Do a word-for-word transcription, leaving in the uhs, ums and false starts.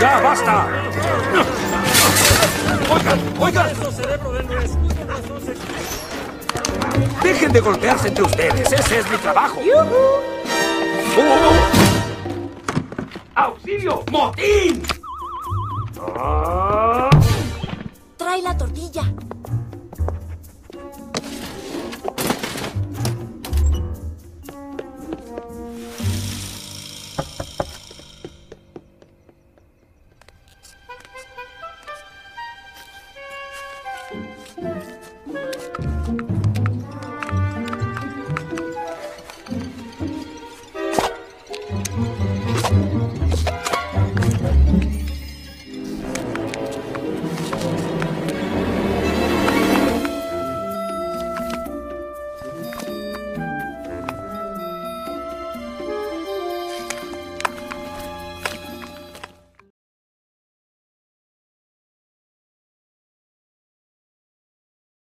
¡Ya, basta! ¡Oigan, oigan! ¡Dejen de golpearse entre ustedes! ¡Ese es mi trabajo! ¡Oh! ¡Auxilio! ¡Motín! Trae la tortilla.